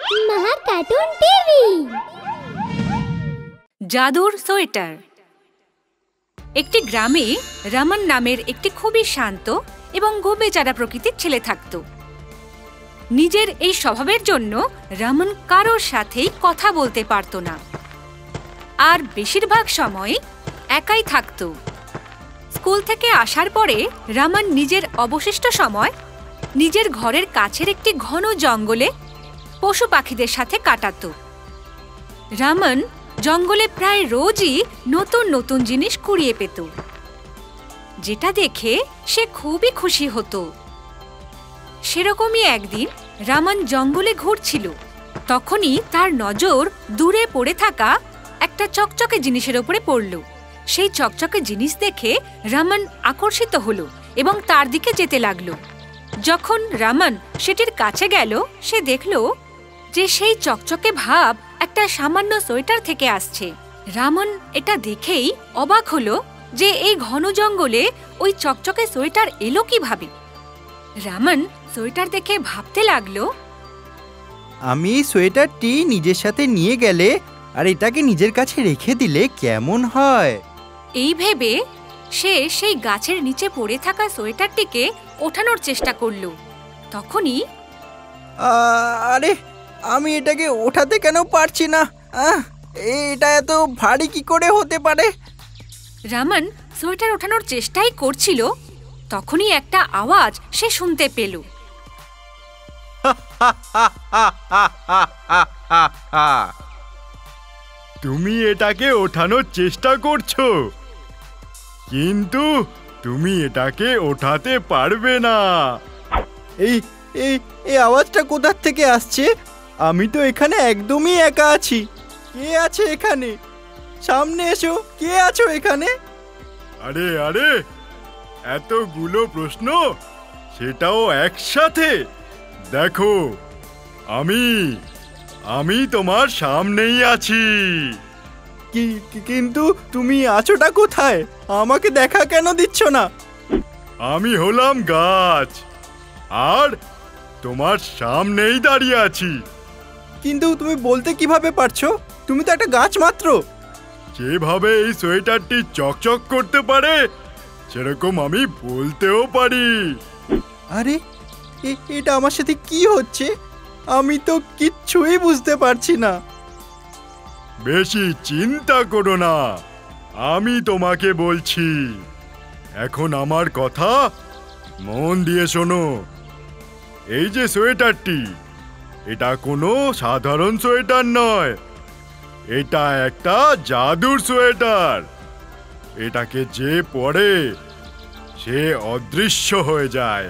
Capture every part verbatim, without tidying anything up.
মাহা cartoon TV. জাদুর sweater. একটি গ্রামে রামন নামের একটি খুবই শান্ত এবং গোবেচারা প্রকৃতির ছেলে থাকত। নিজের এই স্বভাবের জন্য রামন কারোর সাথেই কথা বলতে পারত না, আর বেশিরভাগ সময় একাই থাকত। স্কুল থেকে আসার পরে রামন নিজের অবশিষ্ট সময় নিজের ঘরের কাছের একটি ঘন জঙ্গলে পশু পাখিদের সাথে কাটাত। রামন জঙ্গলে প্রায় রোজই নতুন নতুন জিনিস কুড়িয়ে পেত, যেটা দেখে সে খুবই খুশি হতো। সেরকমই একদিন রামন জঙ্গলে ঘুরছিল, তখনই তার নজর দূরে পড়ে থাকা একটা চকচকে জিনিসের উপরে পড়ল। সেই চকচকে জিনিস দেখে রামন আকর্ষিত হলো এবং তার দিকে যেতে লাগলো। যখন রামন সেটির কাছে গেল, সে দেখল যে সেই চকচকে ভাব একটা সামান্য সোয়েটার থেকে আসছে। রামন এটা দেখেই অবাক হলো যে এই ঘন জঙ্গলে ওই চকচকে সোয়েটার এলো কিভাবে। রামন সোয়েটার দেখে ভাবতে লাগলো, আমি এই সোয়েটারটি নিজের সাথে নিয়ে গেলে আর এটাকে নিজের কাছে রেখে দিলে কেমন হয়। এই ভেবে সে সেই গাছের নিচে পড়ে থাকা সোয়েটারটিকে ওঠানোর চেষ্টা করল। তখনই আরে আমি এটাকে ওঠাতে কেন পারছি না, এটা এত ভারী কি করে হতে পারে। রামন সোয়েটার ওঠানোর চেষ্টাই করছিল, তখনই একটা আওয়াজ সে শুনতে পেল। তুমি এটাকে ওঠানোর চেষ্টা করছো, কিন্তু তুমি এটাকে ওঠাতে পারবে না। এই এই এই আওয়াজটা কোথা থেকে আসছে? আমি তো এখানে একদমই একা আছি। কে আছে এখানে? সামনে এসো, কে আছো এখানে? আরে আরে এতগুলো প্রশ্ন, সেটাও একসাথে। দেখো, আমি আমি তোমার সামনেই আছি। কিন্তু তুমি আছোটা কোথায়? আমাকে দেখা কেন দিচ্ছ না? আমি হলাম গাছ, আর তোমার সামনেই দাঁড়িয়ে আছি। কিন্তু তুমি বলতে কিভাবে পারছো? তুমি তো একটা গাছ মাত্র। যেভাবে এই সোয়েটারটি চকচক করতে পারে, সেরকম আমি বলতেও পারি। আরে এটা আমার সাথে কি হচ্ছে? আমি তো কিচ্ছুই বুঝতে পারছি না। বেশি চিন্তা করো না, আমি তোমাকে বলছি। এখন আমার কথা মন দিয়ে শোনো। এই যে সোয়েটারটি, এটা কোনো সাধারণ সোয়েটার নয়, এটা একটা জাদুর সোয়েটার। এটাকে যে পরে সে অদৃশ্য হয়ে যায়।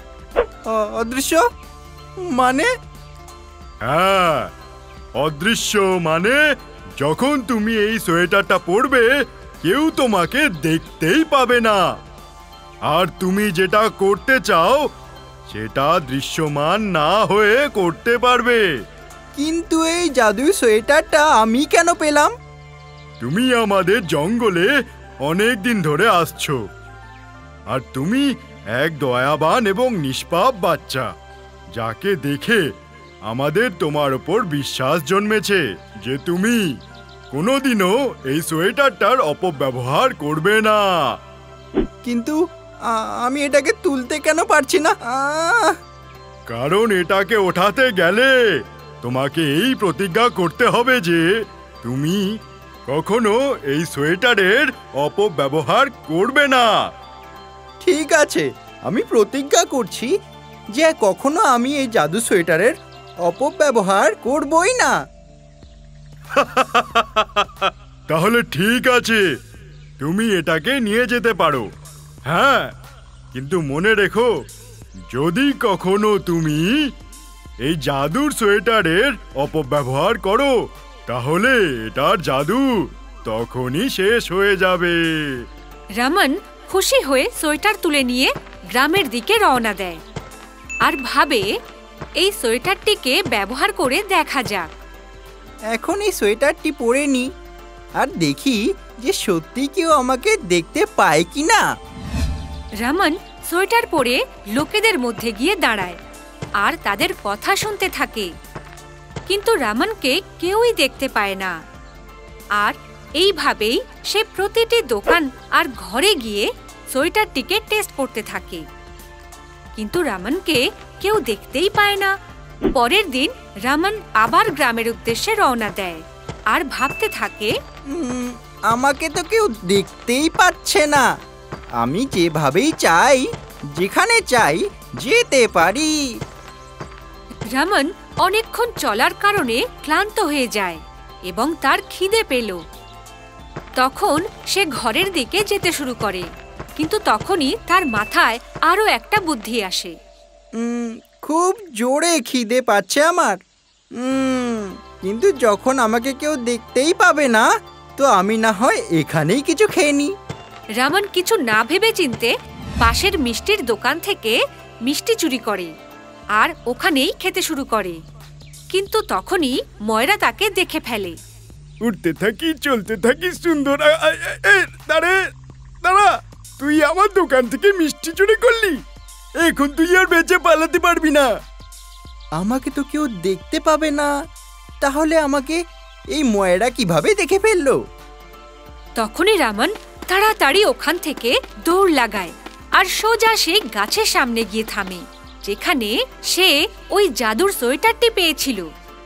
অদৃশ্য মানে? হ্যাঁ, অদৃশ্য মানে যখন তুমি এই সোয়েটারটা পরবে, কেউ তোমাকে দেখতেই পাবে না, আর তুমি যেটা করতে চাও সেটা দৃশ্যমান না হয়ে করতে পারবে। কিন্তু এই জাদুই সোয়েটারটা আমি কেন পেলাম? তুমি আমাদের জঙ্গলে অনেক দিন ধরে আসছো, আর তুমি এক দয়াবান এবং নিষ্পাপ বাচ্চা, যাকে দেখে আমাদের তোমার উপর বিশ্বাস জন্মেছে যে তুমি কোনোদিনও এই সোয়েটারটার অপব্যবহার করবে না। কিন্তু আমি এটাকে তুলতে কেন পারছি না? কারণ এটাকে ওঠাতে গেলে তোমাকে এই প্রতিজ্ঞা করতে হবে যে তুমি কখনো এই সোয়েটারের অপব্যবহার করবে না। ঠিক আছে, আমি প্রতিজ্ঞা করছি যে কখনো আমি এই জাদু সোয়েটারের অপব্যবহার করবই না। তাহলে ঠিক আছে, তুমি এটাকে নিয়ে যেতে পারো। হ্যাঁ, কিন্তু মনে রেখো, যদি কখনো তুমি এই জাদুর সোয়েটারের অপব্যবহার করো, তাহলে এটার জাদু তখনই শেষ হয়ে যাবে। রামন খুশি হয়ে সোয়েটার তুলে নিয়ে গ্রামের দিকে রওনা দেয়, আর ভাবে এই সোয়েটারটিকে ব্যবহার করে দেখা যাক। এখন এই সোয়েটারটি পরে নি, আর দেখি যে সত্যি কেউ আমাকে দেখতে পায় কিনা। রামন সোয়েটার পরে লোকেদের মধ্যে গিয়ে দাঁড়ায় আর তাদের কথা শুনতে থাকে। কিন্তু রামনকে কেউই দেখতে পায় না। আর এইভাবেই সে প্রতিটি দোকান আর ঘরে গিয়ে সোয়েটারটিকে টেস্ট করতে থাকে, কিন্তু রামনকে কেউ দেখতেই পায় না। পরের দিন রামন আবার গ্রামের উদ্দেশ্যে রওনা দেয় আর ভাবতে থাকে, উম, আমাকে তো কেউ দেখতেই পাচ্ছে না। আমি যেভাবেই চাই, যেখানে চাই যেতে পারি। রামন অনেকক্ষণ চলার কারণে ক্লান্ত হয়ে যায় এবং তার খিদে পেল। তখন সে ঘরের দিকে যেতে শুরু করে, কিন্তু তখনই তার মাথায় আরো একটা বুদ্ধি আসে। উম, খুব জোরে খিদে পাচ্ছে আমার। উম, কিন্তু যখন আমাকে কেউ দেখতেই পাবে না, তো আমি না হয় এখানেই কিছু খেয়ে নিই। রামন কিছু না ভেবে চিনতে পাশের মিষ্টির দোকান থেকে মিষ্টি চুরি করে আর ওখানেই খেতে শুরু করে। কিন্তু তখনই ময়রা তাকে দেখে ফেলে। উঠতে থাকি, চলতে থাকি, সুন্দর। দাঁড়ে দাঁড়া, তুই আমার দোকান থেকে মিষ্টি চুরি করলি? এখন তুই আর বেঁচে পালাতে পারবি না। আমাকে তো কেউ দেখতে পাবে না, তাহলে আমাকে এই ময়রা কিভাবে দেখে ফেললো? তখনই রামন তাড়াতাড়ি ওখান থেকে দৌড় লাগায় আর সোজা সে গাছের সামনে গিয়ে থামে, যেখানে সে ওই জাদুর সোয়েটারটি পেয়েছিল।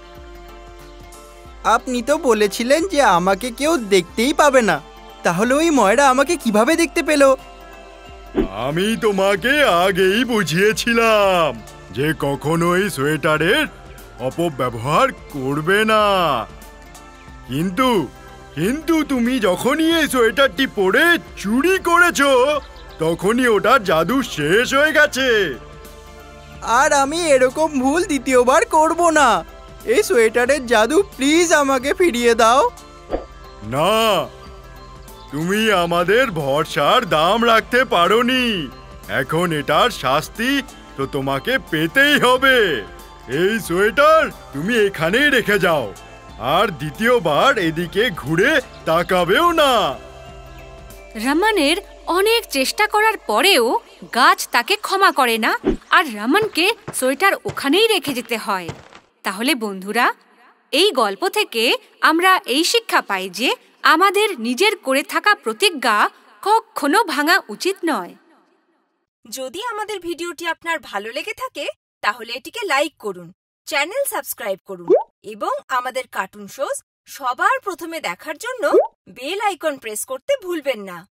আপনি তো বলেছিলেন যে আমাকে কেউ দেখতেই পাবে না, তাহলে ওই ময়রা আমাকে কিভাবে দেখতে পেল? আমি তোমাকে আগেই বুঝিয়েছিলাম যে কখনোই সোয়েটারের অপব্যবহার করবে না। কিন্তু কিন্তু তুমি যখনই এই সোয়েটারটি পরে চুরি করেছো, তখনই ওটার জাদু শেষ হয়ে গেছে। আর আমি এরকম ভুল দ্বিতীয়বার করব না। এই সোয়েটারের জাদু প্লিজ আমাকে ফিরিয়ে দাও। না, তুমি আমাদের ভরসার দাম রাখতে পারোনি। এখন এটার শাস্তি তো তোমাকে পেতেই হবে। এই সোয়েটার তুমি এখানেই রেখে যাও, আর দ্বিতীয়বার এদিকে ঘুরে তাকাবেও না। রামনের অনেক চেষ্টা করার পরেও গাছ তাকে ক্ষমা করে না আর রামনকে সোয়েটার ওখানেই রেখে যেতে হয়। তাহলে বন্ধুরা, এই গল্প থেকে আমরা এই শিক্ষা পাই যে আমাদের নিজের করে থাকা প্রতিজ্ঞা কখনো ভাঙা উচিত নয়। যদি আমাদের ভিডিওটি আপনার ভালো লেগে থাকে তাহলে এটিকে লাইক করুন, চ্যানেল সাবস্ক্রাইব করুন এবং আমাদের কার্টুন শোজ সবার প্রথমে দেখার জন্য বেল আইকন প্রেস করতে ভুলবেন না।